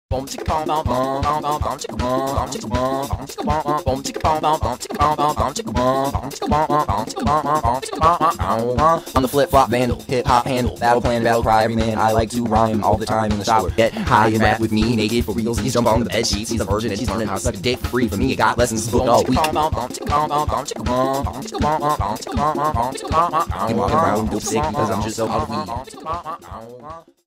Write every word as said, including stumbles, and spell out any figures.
Boom chicka bom bom bom bom bom bom chicka bom bom chicka bom bom chicka bom bom boom chicka bom bom bom chicka bom bom bom chicka bom bom chicka bom bom bom chicka bom bom bom chicka bom bom. I'm the flip flop vandal, hip hop handle, battle plan, battle cry, every man. I like to rhyme all the time in the shower. Get high and rap with me, naked for reals. He's jump on the bed sheets. He's a virgin and he's learning how to suck a dick free. For me, it got lessons booked all week. Keep walking around, dope sick because I'm just so out of weed.